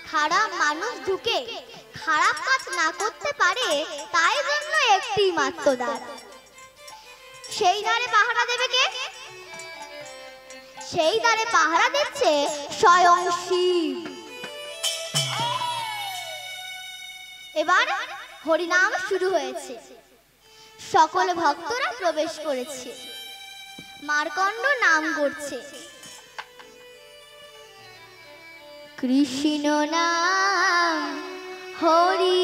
খারাপ মানুষ ঢুকে খারাপ কাজ না করতে পারে, তাই জন্য একটি মাত্র দ্বার। সেই দ্বারে পাহারা দেবে কে? সেই দ্বারে পাহারা দিচ্ছে স্বয়ং শিব। এবার হরিনাম শুরু হয়েছে, সকল ভক্তরা প্রবেশ করেছে, মার্কণ্ড নাম করছে। কৃষ্ণ নাম হরি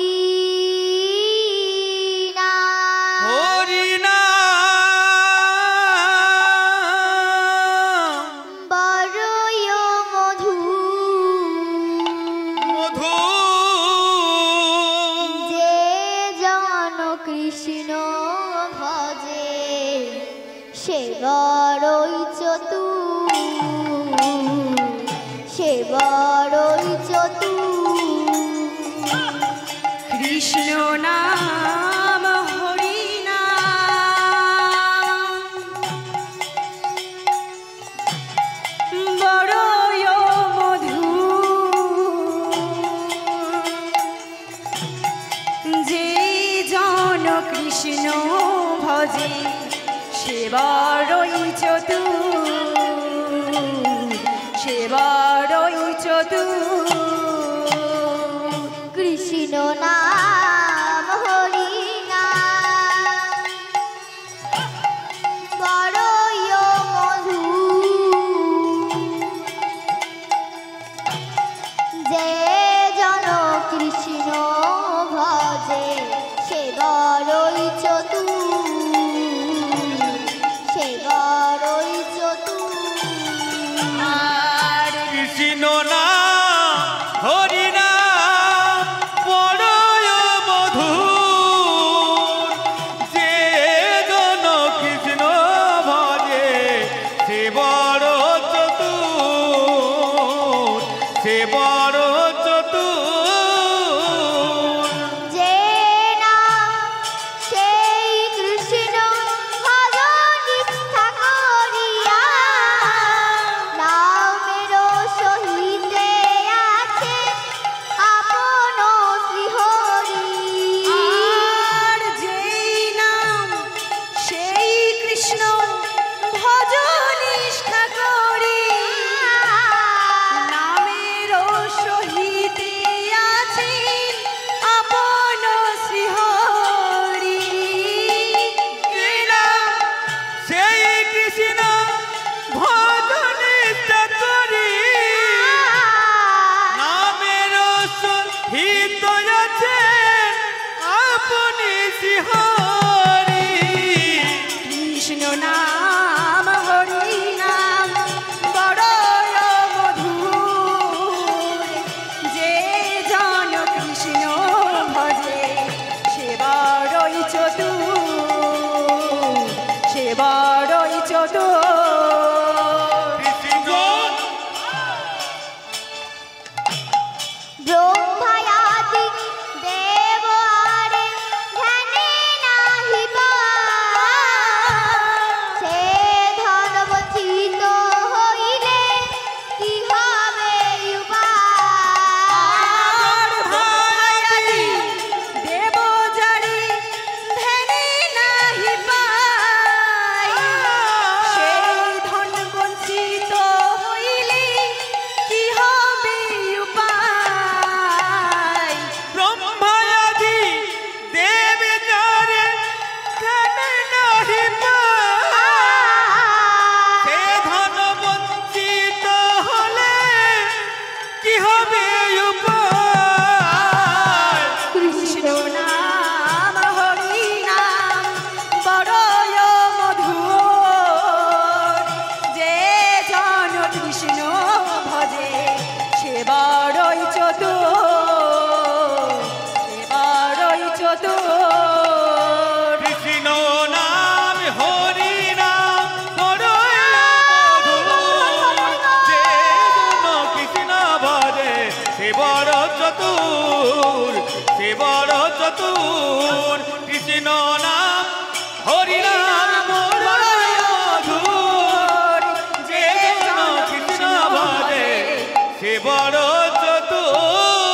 বড় চতুর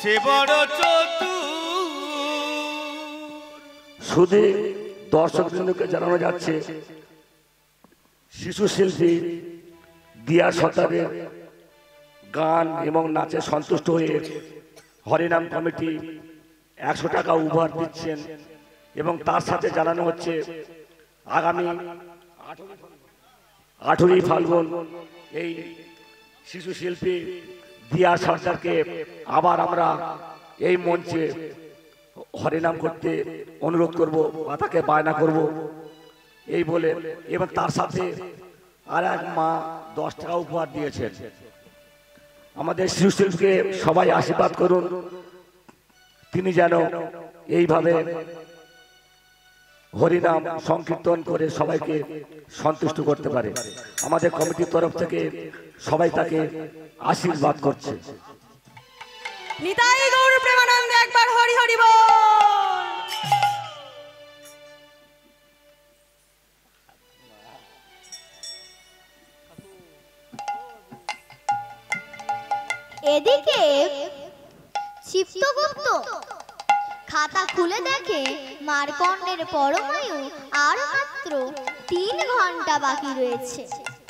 সে বড় চতুর। শুধু দর্শক বৃন্দকে জানানো যাচ্ছে শিশু শিল্পী দিয়া সতারের গান এবং নাচে সন্তুষ্ট হয়ে হরিনাম কমিটি 100 টাকা উপহার দিচ্ছেন এবং তার সাথে জানানো হচ্ছে আগামী 18 ফাল্গুন এই শিশু শিল্পী দিয়া সরকারকে আবার আমরা এই মঞ্চে হরিনাম করতে অনুরোধ করব বা তাকে বায়না করব এই বলে, এবং তার সাথে আর এক মা 10 টাকা উপহার দিয়েছেন। আমাদের শিশু শিল্পীকে সবাই আশীর্বাদ করুন, তিনি যেন এইভাবে হরিনাম সংকীর্তন করে সবাইকে সন্তুষ্ট করতে পারে। আমাদের কমিটির তরফ থেকে সবাই তাকে আশীর্বাদ করছে। নিতাই গৌর প্রেমানন্দে একবার হরি হরি বল। এদিকে চিত্তগুপ্ত খাতা খুলে দেখে মার্কণ্ডের পরমায়ু আর মাত্র 3 ঘন্টা বাকি রয়েছে।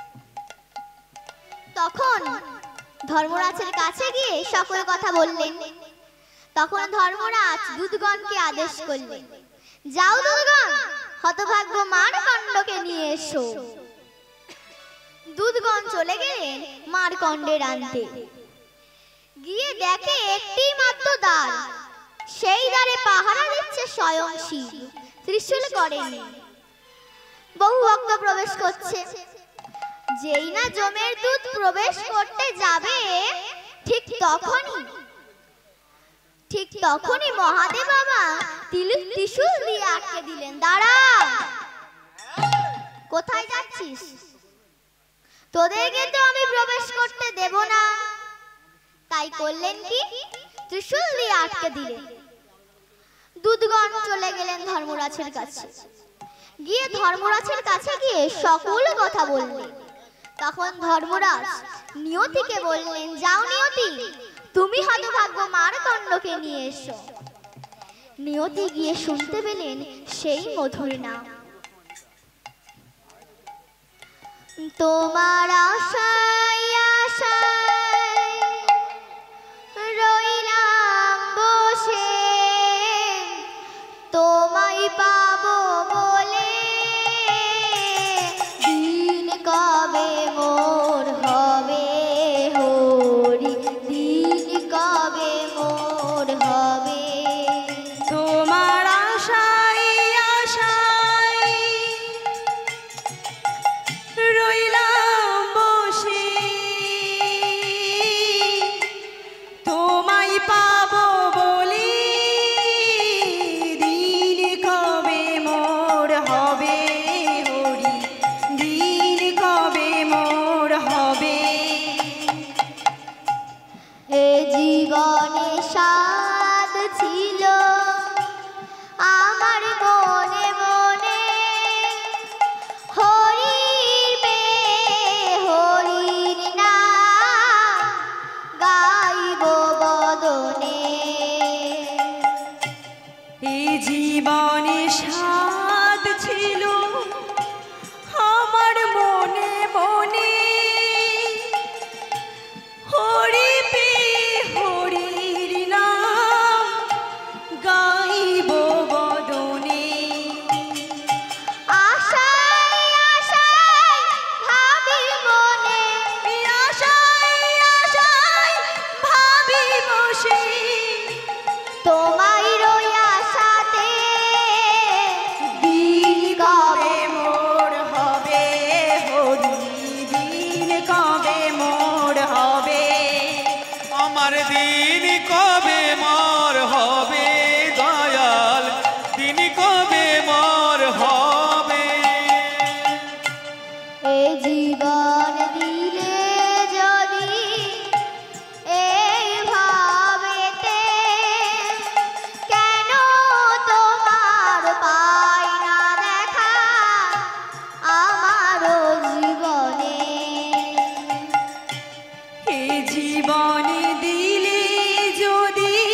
তখন ধর্মরাজের কাছে গিয়ে সকল কথা বললেন। তখন ধর্মরাজ দূতগণকে আদেশ করলেন, যাও দূতগণ, হতভাগ্য মার্কণ্ডকে নিয়ে এসো। দূতগণ চলে গেলেন মার্কণ্ডের আনতে। গিয়ে দেখে একটি মাত্র দ্বার, সেই দ্বারে পাহারা দিচ্ছে স্বয়ং শিব, ত্রিশূল করেন। বহু ভক্ত প্রবেশ করছে। যেই না যমের দূত প্রবেশ করতে যাবে ঠিক তখনই মহাদেব বাবা ত্রিশূল দিয়ে আটকে দিলেন। দাঁড়া, কোথায় যাচ্ছিস? তোদেরকে তো আমি প্রবেশ করতে দেব না। তাই করলেন কি, ত্রিশূল দিয়ে আটকে দিলেন। দূতগণ চলে গেলেন ধর্মরাজের কাছে। গিয়ে ধর্মরাজের কাছে গিয়ে সকল কথা বললেন। তখন ধর্মরাজ নিয়তিকে বললেন, যাও নিয়তি, তুমি হতভাগ্য মার্কণ্ডকে নিয়ে এসো। নিয়তি গিয়ে শুনতে পেলেন সেই মধুর নাম। তোমার আশায় আশায় রইলাম বসে, তোমায় পাবো বলে দিন কবে মোর হবে হরি, দিন কবে মোর হবে। তোমার আশায় আশায় রইলাম বসে, তোমায় পাবো বলি দিন কবে মোর হবে হরি, দিন কবে মোর হবে। এ জীবনে স্বাদ ছিল আমার মনে মনে, হরির হরির নাম গাইব বদনে। এই জীবনে স্বাদ ছিল আমার মনে মনে, হরি পে হরির নাম গাইব বদনে। আশায় আশায় ভাবি মনে, আশায় আশায় ভাবি বসে, তোমায় রই আশাতে দিন কবে মোর হবে হরি, দিন কবে মোর হবে। আমার দিন কবে মর হবে দয়াল, দিন কবে মর হবে। এ জীবন দিলে যদি এই ভাবেতে, কেন তোমার পাই না দেখা আমারও জীবনে। এ জীবনে দিলে যদি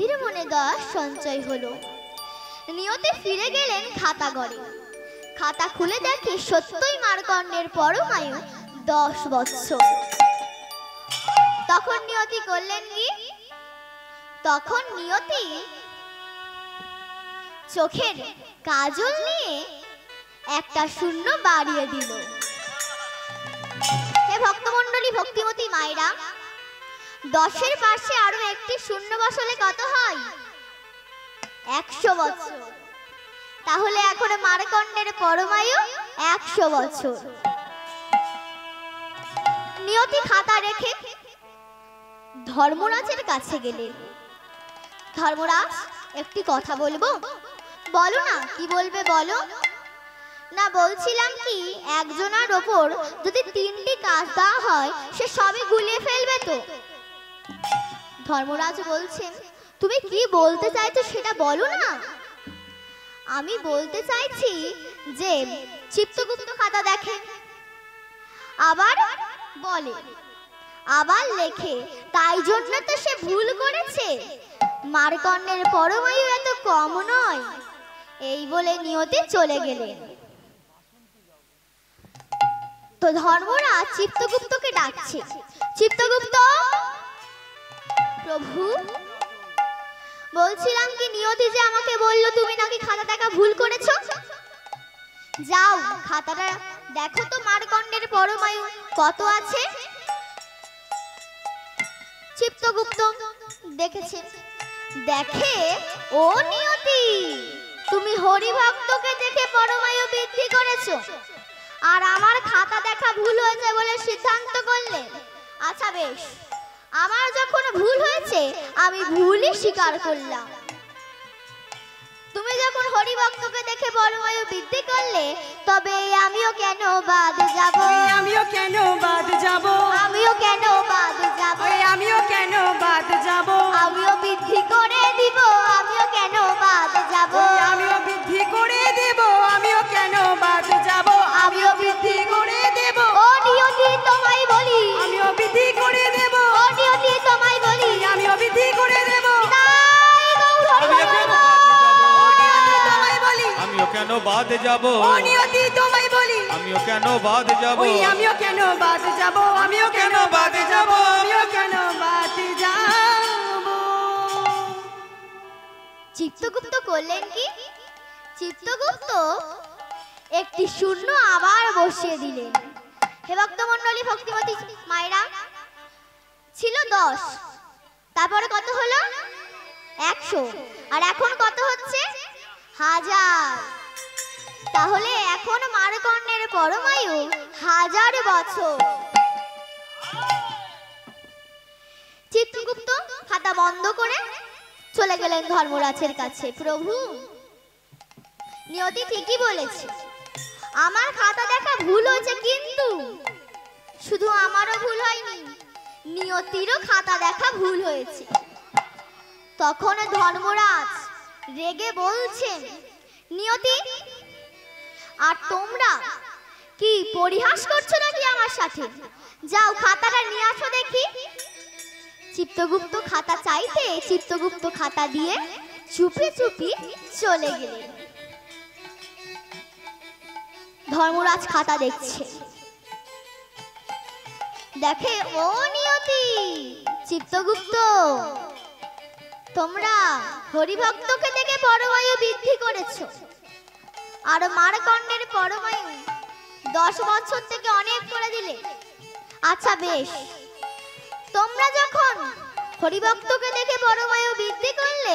নিয়তির মনে দয়া সঞ্চয় হলো। নিয়তি ফিরে গেলেন খাতাঘরে। খাতা খুলে দেখে সত্যই মার্কণ্ডের পরমায়ু 10 বৎসর। তখন নিয়তি করলেন কি? তখন নিয়তি চোখের কাজল নিয়ে একটা শূন্য বাড়িয়ে দিল। হে ভক্তমণ্ডলী, ভক্তিমতী মায়েরা, 10-এর পাশে আরো একটি শূন্য বসালে কত হয়? 100 বছর। তাহলে এখন মার্কণ্ডের পরমায়ু 100 বছর। নিয়তি খাতা রেখে ধর্মরাজের কাছে গেলেন। ধর্মরাজ, একটি কথা বলবো। বলো না, কি বলবে বলো। না, বলছিলাম কি, একজনের ওপর যদি 3টি কাজ দেওয়া হয় সে সবই গুলিয়ে ফেলবে তো। ধর্মরাজ বলছেন, তুমি কি বলতে চাইছো সেটা বলো না। আমি বলতে চাইছি যে চিত্তগুপ্ত খাতা দেখে, আবার বলে, আবার লেখে, তাই জন্য তো সে ভুল করেছে। মার্কণ্ডের পরমায়ু এত কম নয়। এই বলে নিয়তি চলে গেলেন। তো ধর্মরাজ চিত্তগুপ্তকে ডাকছে। চিত্তগুপ্ত, প্রভু, বলছিলাম কি, নিয়তি যে আমাকে বলল তুমি নাকি খাতা দেখা ভুল করেছো। যাও খাতাটা দেখো তো মার্কণ্ডের পরমায়ু কত আছে। চিত্তগুপ্ত দেখেছে, দেখে, ও নিয়তি, তুমি হরিভক্তকে দেখে পরমায়ু বৃদ্ধি করেছো আর আমার খাতা দেখা ভুল হয়েছে বলে সিদ্ধান্ত করলে। আচ্ছা বেশ, আমার যখন ভুল হয়েছে আমি ভুলই স্বীকার করলাম। তুমি যখন হরিভক্তকে দেখে পরমায়ু বৃদ্ধি করলে, তবে আমিও কেন বাদ যাব? আমিও কেন বাদ যাব? আমিও কেন বাদ যাব? আমিও কেন বাদ যাব? আমিও বৃদ্ধি করে দিব, আমিও কেন বাদ যাব? আমিও বৃদ্ধি করে দেব, আমিও কেন বাদ যাব? আমিও বৃদ্ধি করে দেব, ও নিয়তি তোমায় বলি, আমিও বৃদ্ধি করে দেব, ও নিয়তি তোমায় বলি, আমিও বৃদ্ধি করে দেব। তাই গৌর হরিবল। আমিও কেন বাদ যাব? ও নিয়তি তোমায় বলি, আমিও কেন বাদ যাব? আমিও কেন বাদ যাব? আমিও কেন বাদ যাব? আমিও কেন বাদ যাব? চিত্তগুপ্ত করলেন কি? চিত্তগুপ্ত একটি শূন্য আবার বসিয়ে দিলেন। হে ভক্তমণ্ডলী, ভক্তিমতী মায়েরা, ছিল 10, তারপরে কত হলো? 100, আর এখন কত হচ্ছে? 1000। তাহলে এখন মার্কণ্ডের পরমায়ু 1000 বছর। চিত্রগুপ্ত খাতা বন্ধ করে চলে গেলেন ধর্মরাজের কাছে। প্রভু, নিয়তি ঠিকই বলেছে, আমার খাতা দেখা ভুল হয়েছে, কিন্তু শুধু আমারও ভুল হয়নি, নিয়তিরও খাতা দেখা ভুল হয়েছে। তখন ধর্মরাজ রেগে বলছেন, নিয়তি, আর তোমরা কি পরিহাস করছো নাকি আমার সাথে? যাও খাতাটা নিয়ে আসো দেখি। চিত্তগুপ্ত খাতা চাইতে চিত্তগুপ্ত খাতা দিয়ে চুপি চুপি চলে গেলেন। ধর্মরাজ খাতা দেখছে, দেখে, ও নিয়তি, চিত্তগুপ্ত, তোমরা হরিভক্তকে দেখে পরমায়ু বৃদ্ধি করেছো আর মার্কণ্ডের পরমায়ু 10 বছর থেকে অনেক করে দিলে। আচ্ছা বেশ, তোমরা যখন হরিভক্তকে দেখে পরমায়ু বৃদ্ধি করলে,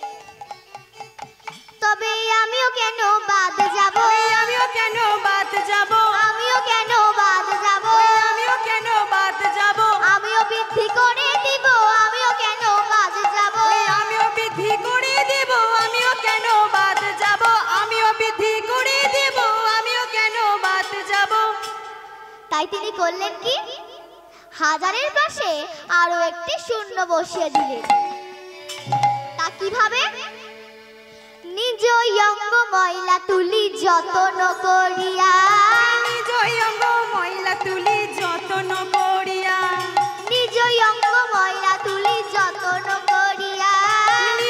তবে আমিও কেন বাদ যাব? আমিও কেন বাদ যাব? আমিও কেন বাদ যাব? আমিও কেন বাদ যাব? আমিও বৃদ্ধি করে দিব, আমিও কেন বাদ যাব? আমিও বৃদ্ধি করে দেব, আমিও কেন বাদ যাব? আমিও বৃদ্ধি করে দেব, আমিও কেন বাদ যাব? তাই তিনি করলেন কি? 1000-এর পাশে আরো একটি শূন্য বসিয়ে দিলেন। তা কিভাবে? নিজ অঙ্গ ময়লা তুলি যতন করিয়া, নিজ অঙ্গ ময়লা তুলি যতন করিয়া, নিজ অঙ্গ ময়লা তুলি যতন করিয়া,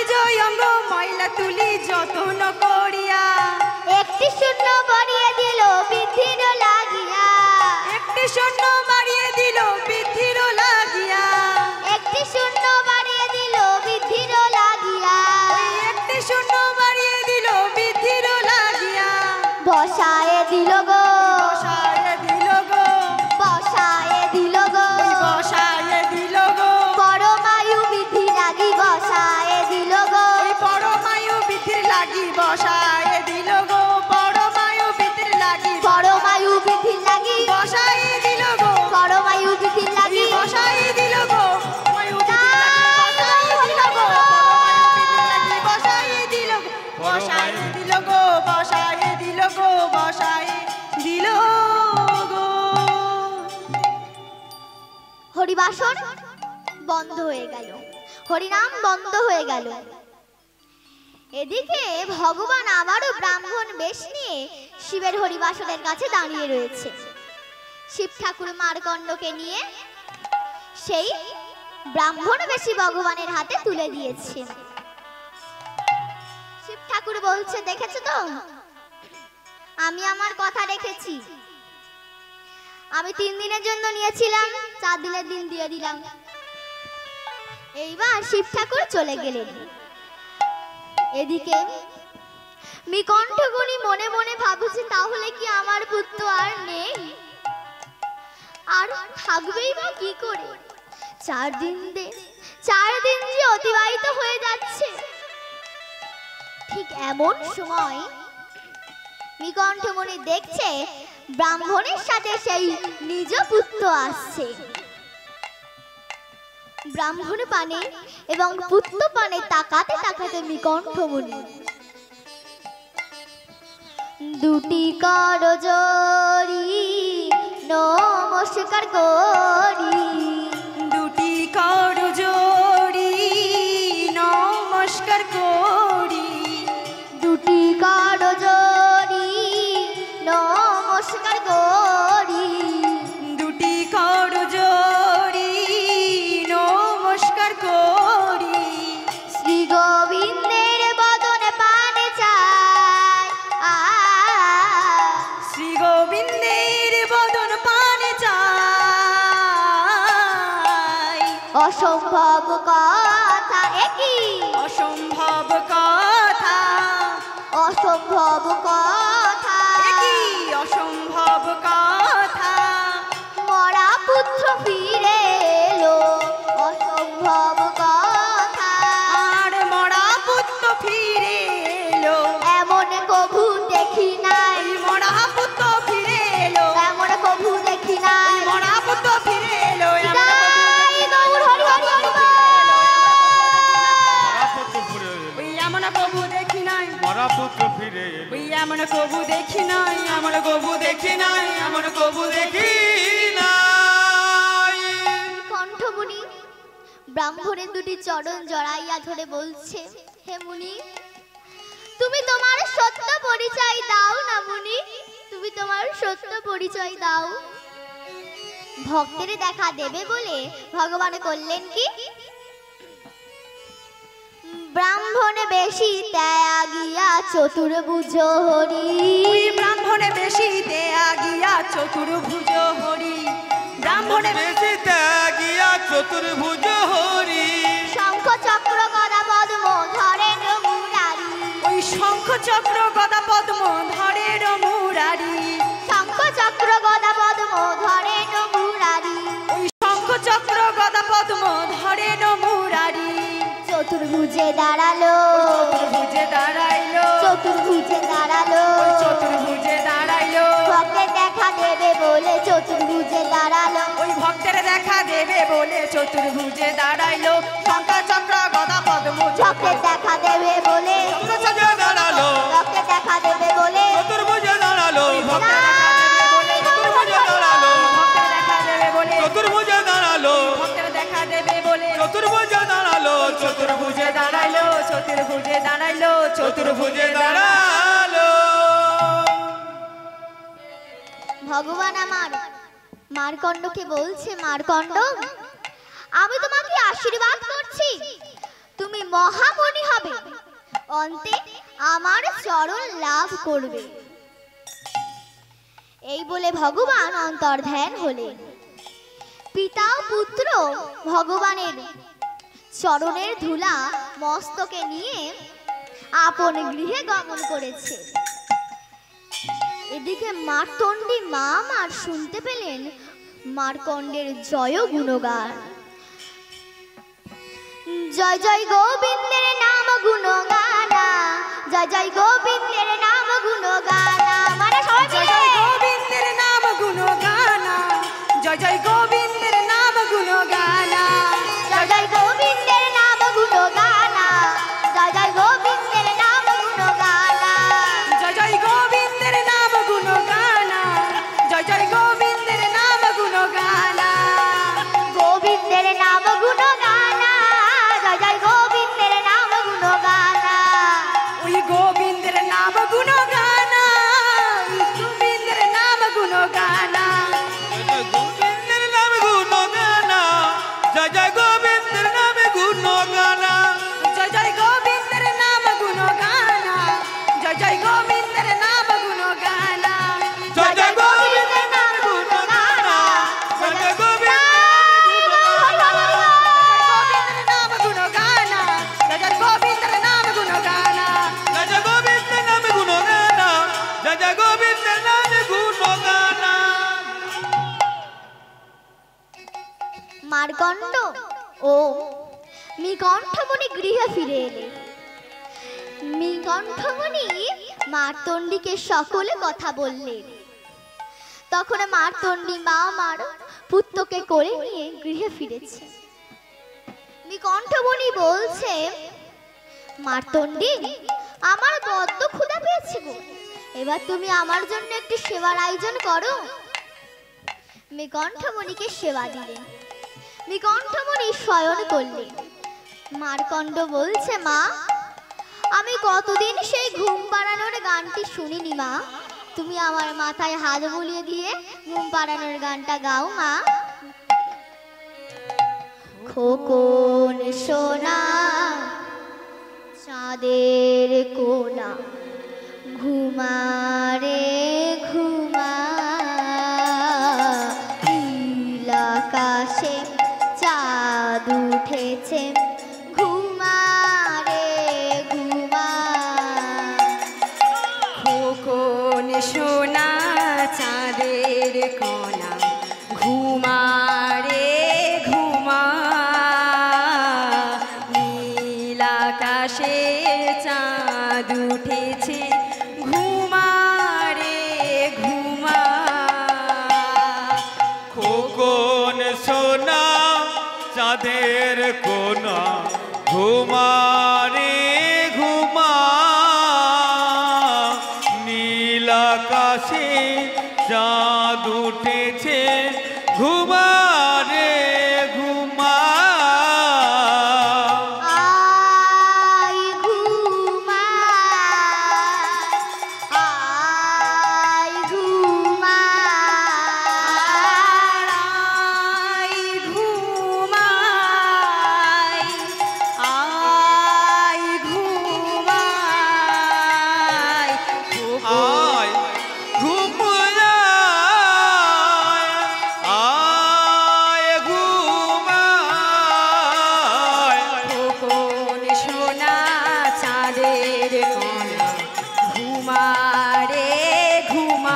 করিয়া তুলি যতন করিয়া, একটি শূন্য বাড়িয়ে দিল বৃদ্ধির লাগিয়া, একটি শূন্য বাড়িয়ে দিল বৃদ্ধির লাগিয়া, একটি শূন্য বাড়িয়ে দিল বৃদ্ধির লাগিয়া, ওই একটি শূন্য বাড়িয়ে দিল বৃদ্ধির লাগিয়া, বসায়ে দিল গো, বসায়ে দিল গো, বসায়ে দিল গো, বসায়ে দিল গো, পরমায়ু বৃদ্ধি লাগি বসায়ে দিল গো, ওই পরমায়ু বৃদ্ধির লাগি বসায়ে দিল গো, পরমায়ু বৃদ্ধির লাগি পরমায়ু বৃদ্ধি লাগি বসায়ে দিল গো, পরমায়ু বৃদ্ধি লাগি বসায়ে দিল গো, মায়ু বৃদ্ধির লাগি বসায়ে দিল গো, বসায়ে দিল গো, বসায়ে দিল গো, বসায়ে দিল গো। হরিবাসর বন্ধ হয়ে গেল, হরিনাম বন্ধ হয়ে গেল। এদিকে ভগবান আবারও ব্রাহ্মণ বেশ নিয়ে শিবের হরিবাসরের কাছে দাঁড়িয়ে রয়েছে। শিব ঠাকুর মার্কণ্ডকে নিয়ে সেই ব্রাহ্মণ বেশি ভগবানের হাতে তুলে দিয়েছে। শিব ঠাকুর বলছে, দেখেছো তো, আমি আমার কথা রেখেছি। আমি 3 দিনের জন্য নিয়েছিলাম, 4 দিনের দিন দিয়ে দিলাম। এইবার শিব ঠাকুর চলে গেলেন। এদিকে মিকণ্ঠগুনি মনে মনে ভাবছে, তাহলে কি আমার পুত্র আর নেই? আর থাকবেই বা কি করে? 4 দিন যে অতিবাহিত হয়ে যাচ্ছে। ঠিক এমন সময় মিকণ্ঠমণি দেখছে ব্রাহ্মণের সাথে সেই নিজ পুত্র আসছে। ব্রাহ্মণ পানে এবং পুত্র পানে তাকাতে তাকাতে মিকণ্ঠমণি দুটি করজোড়ি নমস্কার করি, দুটি করজোড়ি নমস্কার করি, দুটি করজোড়ি নমস্কার করি, দুটি করজোড়ি নমস্কার করি, শ্রী গোবিন্দের বদনে পানে চাই, শ্রী গোবিন্দের বদন পানে চাই, অসম্ভব কথা একই, অসম্ভব কথা, অসম্ভব কথা, একই অসম্ভব কথা, মরা পুত্র ফিরে এলো, অসম্ভব কথা, আর মরা পুত্র ফিরে এলো, এমন কভু দেখি নাই, ওই মরা পুত্র ফিরে এলো, এমন কভু দেখি নাই। মরা পুত্র ফিরে এলো, জয় গৌর হরি হরি হরি বল। মারাপুত্র ফিরে এলো, ওই এমন কবু দেখি নাই, মারাপুত্র ফিরে এলো, ওই এমন কবু দেখি নাই, এমন কবু দেখি নাই, এমন কবু দেখি নাই। কণ্ঠমুনি ব্রাহ্মণের দুটি চরণ জড়াইয়া ধরে বলছে, হে মুনি, তুমি তোমার সত্য পরিচয় দাও না মুনি, তুমি তোমার সত্য পরিচয় দাও। ভক্তের দেখা দেবে বলে ভগবান করলেন কি, ব্রাহ্মণ বেশি ত্যাগিয়া চতুর্ভুজ হরি, ওই ব্রাহ্মণে বেশি দেয়া গিয়া চতুর্ভুজ হরি, ব্রাহ্মণে বেশি ত্যাগিয়া চতুর্ভুজ হরি, শঙ্খ চক্র গদা পদ্ম ধরেন মুরারি, ওই শঙ্খ চক্র গদা পদ্ম ধরের মুরারি, শঙ্খ চক্র গদা পদ্ম ধরেন মুরারি, ওই শঙ্খ চক্র গদা পদ্ম ধরের মুরারি, চতুর্ভুজে দাঁড়ালো, চতুর্ভুজে দাঁড়াইলো, চতুর্ভুজে দাঁড়ালো, ওই চতুর্ভুজে দাঁড়াইলো, ভক্তের দেখা দেবে বলে চতুর্ভুজে দাঁড়ালো, ওই ভক্তের দেখা দেবে বলে চতুর্ভুজে দাঁড়াইলো, শঙ্খ চক্র গদা পদ্ম ভক্তের দেখা দেবে বলে, চতুর্ভুজে দাঁড়ালো, ভক্তের দেখা দেবে বলে, চতুর্ভুজে দাঁড়ালো, ভক্তের দেখা দেবে বলে, চতুর্ভুজে দাঁড়ালো, ভক্তের দেখা দেবে বলে, চতুর্ভুজে দাঁড়ালো, চতুর্ভুজে দাঁড়াইলো, চতুর্ভুজে দাঁড়াইলো, চতুর্ভুজে দাঁড়ালো। ভগবান আমার মার্কণ্ডকে বলছে, মার্কণ্ড, আমি তোমাকে আশীর্বাদ করছি, তুমি মহামণি হবে, অন্তে আমার চরণ লাভ করবে। এই বলে ভগবান অন্তর্ধান হলেন। পিতা ও পুত্র ভগবানের চরণের ধুলা মস্তকে নিয়ে আপন গৃহে গমন করেছে। এদিকে মার্তণ্ডী মা মার শুনতে পেলেন মার্কণ্ডের জয় গুণগান। জয় জয় গোবিন্দের নাম গুণগানা, জয় জয় গোবিন্দের নাম গুণগানা। মানে সবাই জয় জয় গোবিন্দের নাম গুণগানা, জয় জয় গোবিন্দের নাম গুণগানা, জয় জয় গোবিন্দের নাম গুণগানা, জয় জয় গোবিন্দের নাম গুণগানা। জয় জয় গোবিন্দের নাম গুণগানা, জয় জয় গোবিন্দের নাম গুণগানা, গোবিন্দের নাম গুণগানা, জয় জয় গোবিন্দের নাম গুণগানা। ওই গোবিন্দের নাম গুণগানা, গোবিন্দের নাম গুণগানা, গোবিন্দের নাম গুণগানা, জয় জয় গোবিন্দের নাম গুণগানা, জয় জয় গোবিন্দের নাম গুণগানা, জয় জয় গোবিন্দের নাম গুণগানা, জয় জয় গোবিন্দের নাম গুণগানা, জয় জয় গোবিন্দের নাম গুণগানা, জয় জয় গোবিন্দের নাম গুণগানা, জয় জয় গোবিন্দের নাম গুণগানা, জয় জয় গোবিন্দের নাম গুণগানা। মার্কণ্ড ও মৃগণ্ঠমণি গৃহে ফিরে এলেন। মৃগণ্ঠমণি মার্তণ্ডীকে সকলে কথা বললেন। তখন মার্তণ্ডী মা মার পুত্রকে করে নিয়ে গৃহে ফিরেছে। মৃগণ্ঠমণি বলছে, মার্তণ্ডী আমার বড্ড ক্ষুধা পেয়েছে গো, এবার তুমি আমার জন্য একটু সেবার আয়োজন করো। মৃগণ্ঠমণিকে সেবা দিলেন। মৃগণ্ঠমণি শয়ন করলেন। মার্কণ্ড বলছে, মা আমি কতদিন সেই ঘুম পাড়ানোর গানটি শুনিনি মা, তুমি আমার মাথায় হাত বুলিয়ে দিয়ে ঘুম পাড়ানোর গানটা গাও মা। খোকন সোনা চাঁদের কোনা, ঘুমারে ঘুমা, নীল আকাশে চাঁদ উঠেছে, ঘুমারে ঘুমা। খোকন সোনা চাঁদের কোনা, ঘুমারে ঘুমা, নীল আকাশে চাঁদ উঠেছে, ঘুমারে ঘুমা। খোকন সোনা চাঁদের কোনা, ঘুমারে ঘুমা, নীল আকাশে চাঁদ উঠেছে, ঘুমারে ঘুমা। আই ঘুমা, আই ঘুমা, আই ঘুমাই, আই ঘুমাই, আয় ঘুমায়, আয় ঘুমায়। খোকন সোনা চাঁদের কোনা, ঘুমারে ঘুমা,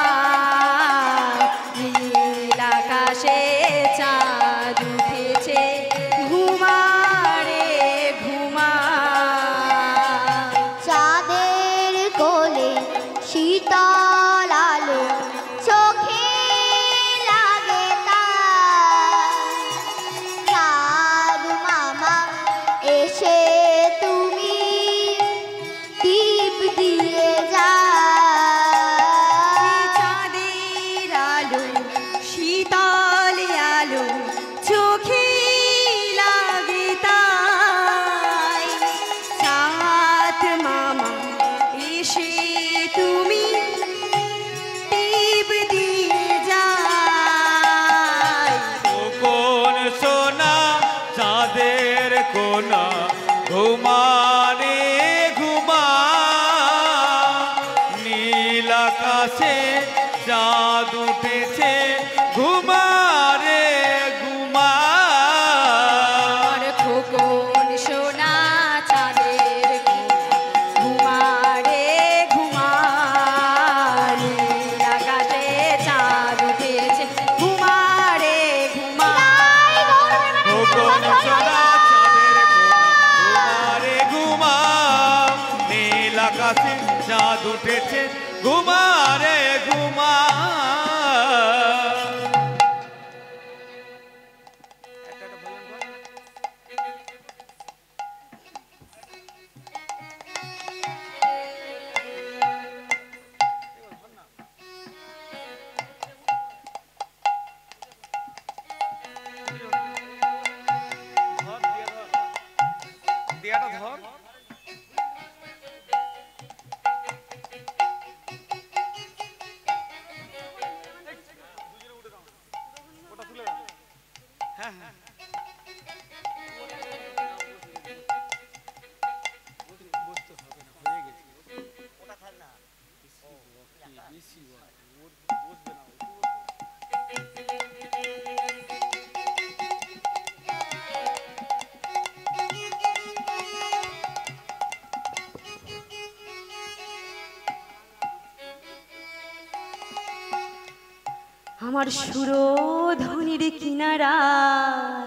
নীল আকাশে চাঁদ উঠেছে, ঘুমারে ঘুমা। চাঁদের কোলে শীতল আলো চোখে লাগে তার। চাঁদ মামা এসে তুমি টিপ দিয়ে যা। চাঁদের আলো, শীতল আলো চোখে লাগে তাই। চাঁদ মামা এসে তুমি আকাশে চাঁদ উঠেছে ঘুমারে ঘুমা খোকন সোনা চাঁদের ঘুমারে ঘুমারে আকাশে চাঁদ উঠেছে ঘুমারে ঘুমা খোকন সোনা চাঁদের ঘুমারে ঘুমা নীল আকাশে চাঁদ উঠেছে ঘুমারে ঘুমা দিয়াটা ধর হ্যাঁ হ্যাঁ বসতে হবে না হয়ে গেছে ওটা খায় না বেশি বসবে না আমার সুরধ্বনির কিনারায়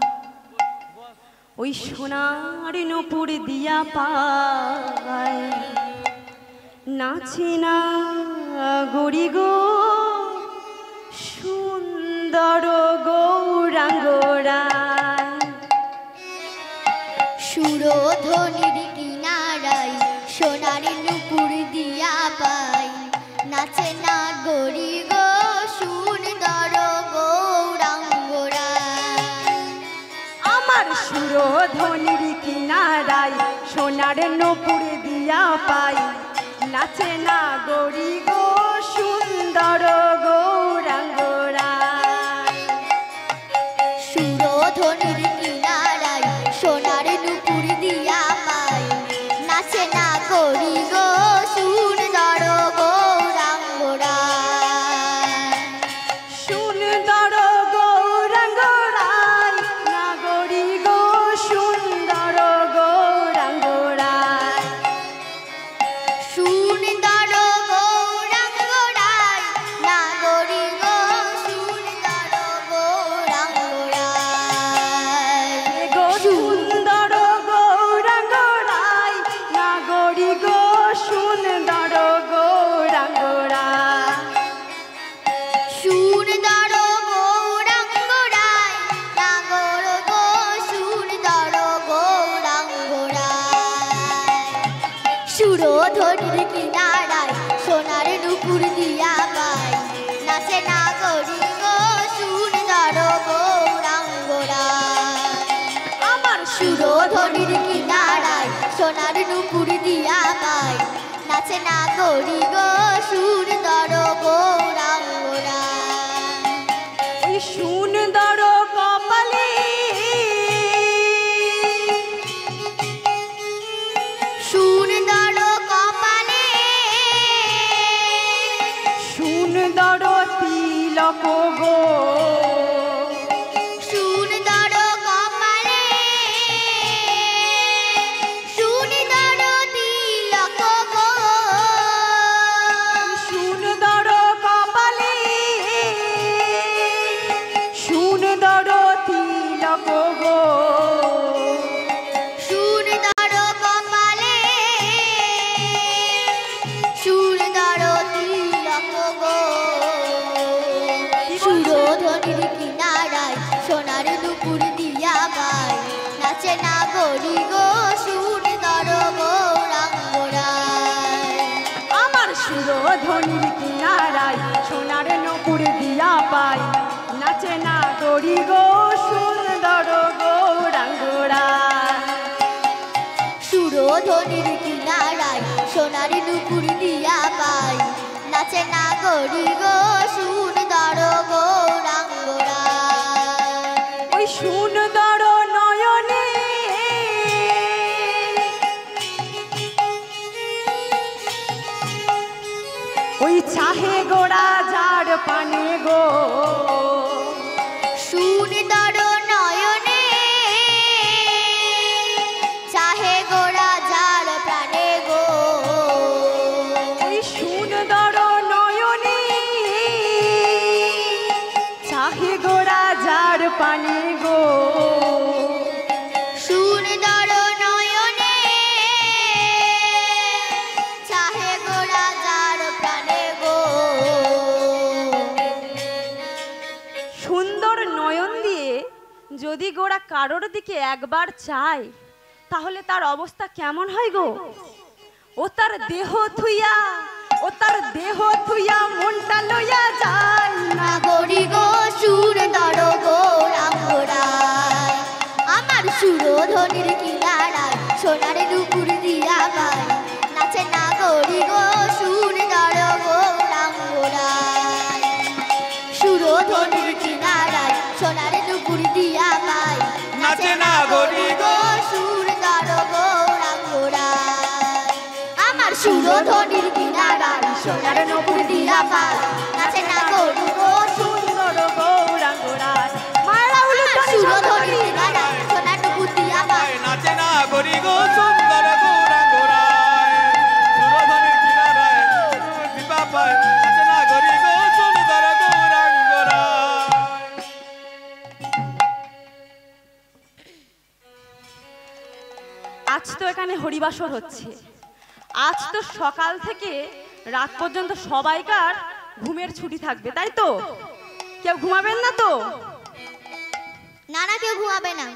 ওই সোনার নূপুর দিয়া পায় নাচে না গরি গো সুন্দর গৌরাঙ্গরায় সুরধ্বনির কিনারায় সোনার নুপুর দিয়া পাই নাচে না গরি গো সুন্দর গৌরাঙ্গরা আমার সুরধ্বনির কিনারায় সোনার নূপুর দিয়া পাই নাচে না গরি গো সুন্দর গৌরাঙ্গরায় সুরধ্বনির কিনারায় সোনার নুপুর দিয়া পাই নাচে না গরি গো সুন্দর গৌরাঙ্গরা সুন্দর গৌরাঙ্গরায় না গরি গো সুন্দর গৌরাঙ্গরায় সুন্দর গৌরাঙ্গরায় না গরি গো সুন্দর গৌরাঙ্গরায় গো সুন্দর গৌরাঙ্গরায় না গরি গো সুন্দর গৌরাঙ্গরায় সুন্দর গৌরাঙ্গরায় নাগর গো সুন্দর গৌরাঙ্গরায় সুরধ্বনির কিনারায় সোনার নুপুর দিয়া পাই নাচে না গরি গো সুন্দর গৌরাঙ্গরায় আমার সুরধ্বনির কিনারায় সোনার নুপুর দিয়া পাই নাচে না গরি গো সুন্দর গৌরাঙ্গরায় ওই সুন্দর কপালে সুন্দর কপালে সুন্দর তিলক গো সুন্দর কপালে সুন্দর তিলক গো সুন্দর কপালে সুন্দর তিলক গো সুন্দর কপালে সুন্দর তিলক গো সুরধ্বনির কিনারায় সোনার নুপুর দিয়া পাই নাচে না গরি গো সুন্দর গৌরাঙ্গরায় আমার সুরধ্বনির কিনারায় সোনার নূপুর দিয়া পাই নাচে না গরি গো সুন্দর গৌরাঙ্গরায় সুরধ্বনির কিনারায় সোনার নুপুর দিয়া পাই নাচে না গরি গো সুন্দর গৌরাঙ্গরায় ওই সুন্দর নয়নে ওই চাহে গোড়া যার পানে গো সুন্দর নয়নে চাহে গোরা যার প্রাণে গো ওই সুন্দর নয়নে চাহে গোড়া যার পানে গো সুন্দর নয়নে চাহে গোরা যার প্রাণে গো সুন্দর নয়ন দিয়ে যদি গোড়া কারোর দিকে একবার চায় তাহলে তার অবস্থা কেমন হয় গো ও তার দেহ থুইয়া মনটা লইয়া যায় না না গরি গো সুন্দর গৌরাঙ্গরায় আমার সুরধনির কিনারায় সোনার নুপুর দিয়া পায় নাচে না গরি গো সুন্দর গৌরাঙ্গরায় সুরধনির কিনারায় সোনার নুপুর দিয়া পায় নাচে না গরি গো সুন্দর গৌরাঙ্গরায় আমার সুরধনির কিনারায় সোনার নুপুর দিয়া পায় নাচে না গরি গো সুন্দর গৌরাঙ্গরায় মারা উলুধ্বনি সুরধনির কিনারায় সোনার নুপুর দিয়া পায় নাচে না গরি গো সুন্দর গৌরাঙ্গরায় সুরধনির কিনারায় দীপা পায় নাচে না গরি গো সুন্দর গৌরাঙ্গরায়। আজ তো এখানে হরিবাসর হচ্ছে আজ তো সকাল থেকে রাত পর্যন্ত সবাইকার ঘুমের ছুটি থাকবে তাই তো কেউ ঘুমাবেন না তো না না কেউ ঘুমাবে না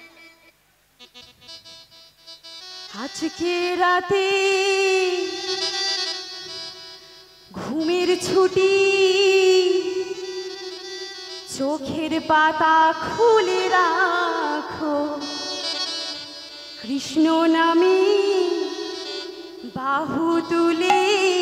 আজকে রাতে ঘুমের ছুটি চোখের পাতা খুলে রাখো কৃষ্ণ নামে বাহু তুলে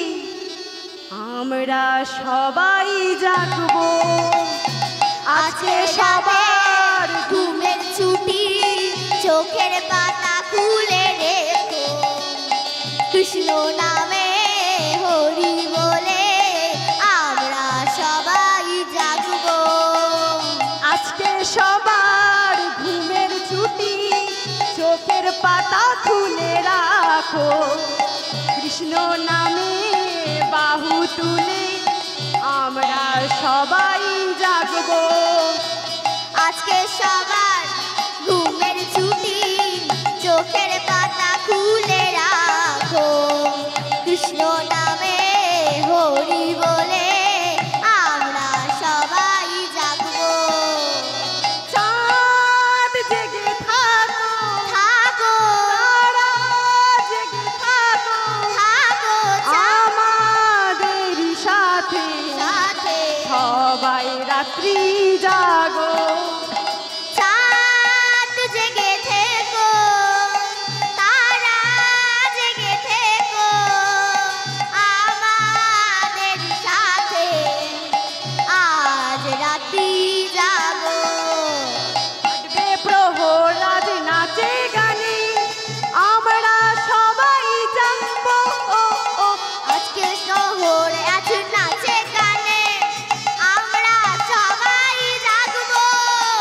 আমরা সবাই জাগবো আজকে সবার ঘুমের ছুটি চোখের পাতা খুলে রেখো কৃষ্ণ নামে হরি বলে আমরা সবাই জাগবো আজকে সবার ঘুমের ছুটি চোখের পাতা খুলে রাখো কৃষ্ণ নামে বাহু তুলে আমরা সবাই জাগবো আজকে সবার ঘুমের ছুটি চোখের পাতা খুলে রাখো কৃষ্ণ নামে হরি বলে আমরা সবাই জাগবো চাঁদ জেগে থাকো থাকো তারা জেগে থাকো থাকো আমাদের সাথে সাথে সবাই রাত্রি জাগো চাঁদ জেগে থেকো তারা জেগে থেকো আমাদের সাথে আজ রাতি জাগো হাঁটবে প্রহলাদ নাচে গানে আমরা সবাই জাগবো ও আজকে শহরে আছে নাচে গানে আমরা সবাই জাগবো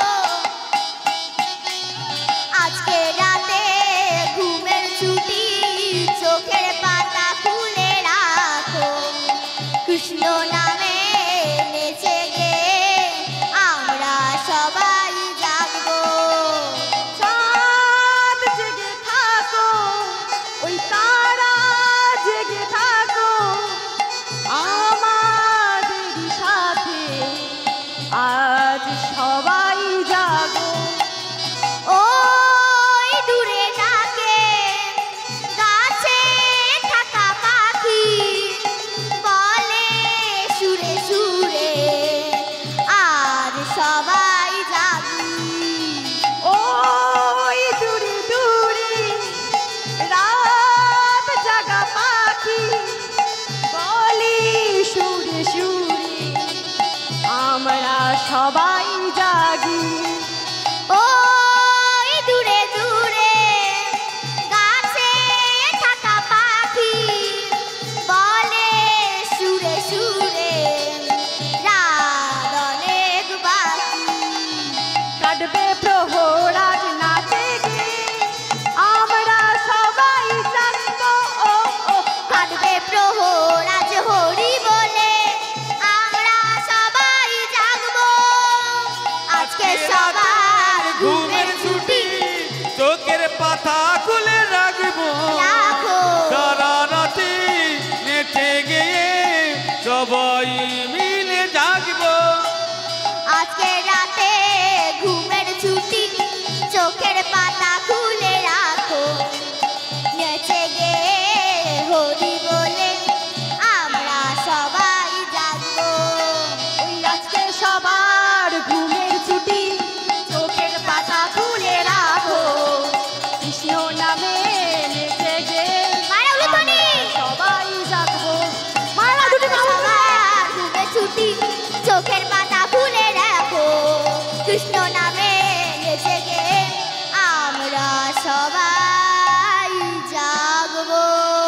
কাটবে প্রহর আজ হরি বলে আমরা সবাই জাগবো আজকে সবার ঘুমের ছুটি চোখের পাতা খুলে রাখবো রাখো সারা রাতে নেচে গিয়ে সবাই মিলে জাগবো আজকে রাতে ঘুমের ছুটি চোখের পাতা খুলে রাখো নেচে গে হরি বলে আমরা সবাই জাগবো ওই আজকে সবার ঘুমের ছুটি চোখের পাতা খুলে রাখো কৃষ্ণ নামে নেচে গে মারা উলুধ্বনি। সবাই জাগবো মারা দুটি সবার ঘুমের ছুটি চোখের পাতা খুলে রাখো কৃষ্ণ নামে নেচে গে আমরা সবাই জাগবো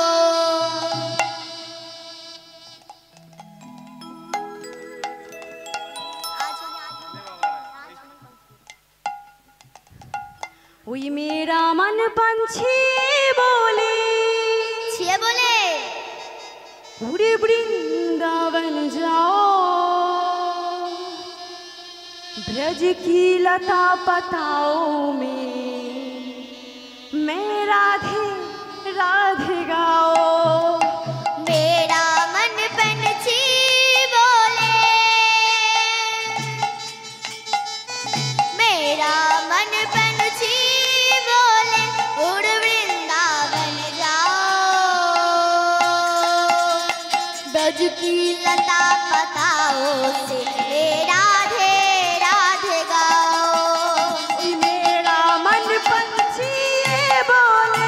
ওই মেয়েরা मन पंछी बोले ছিয়ে বলে पूरे वृंदावन जाओ ब्रज की लता पताओ में मैं राधे राधे गाओ मेरा मन पंछी बोले मेरा मन पंछी बोले उड़ वृंदावन जाओ ब्रज की लता पताओ से राधे राधे गाओ ओई मेरा मन पंछी बोले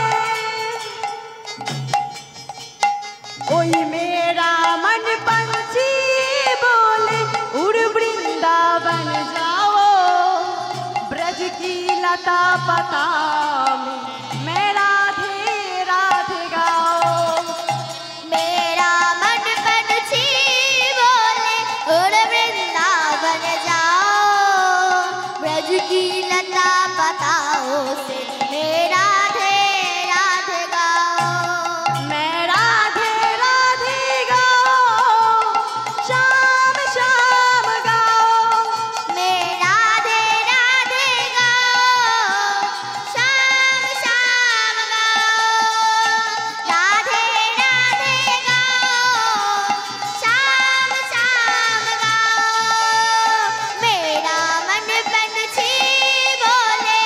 ओई मेरा मन पंछी बोले उड़ वृंदावन जाओ ब्रज की लता पता में मैं राधे राधे गाओ मेरा मन पंछी बोले उड़ वृंदावन जाओ ब्रज की लता पताओ से मेरा राधे राधे गाओ मैं राधे राधे गाओ शाम शाम गाओ मैं राधे राधे गाओ शाम शाम गाओ राधे राधे गाओ शाम शाम गाओ मेरा मन पंछी बोले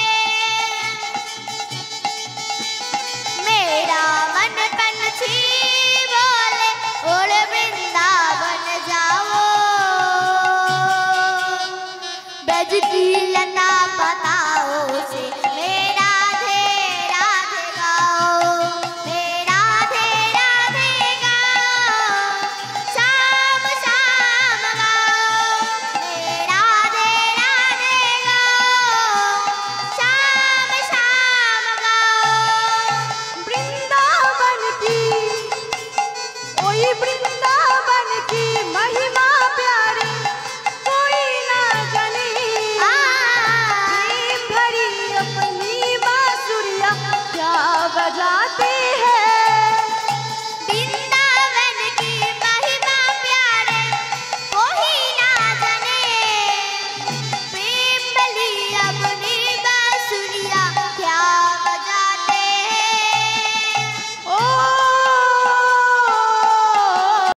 मेरा मन पंछी बोले उड़ वृंदावन जाओ ब्रज की लता पताओ से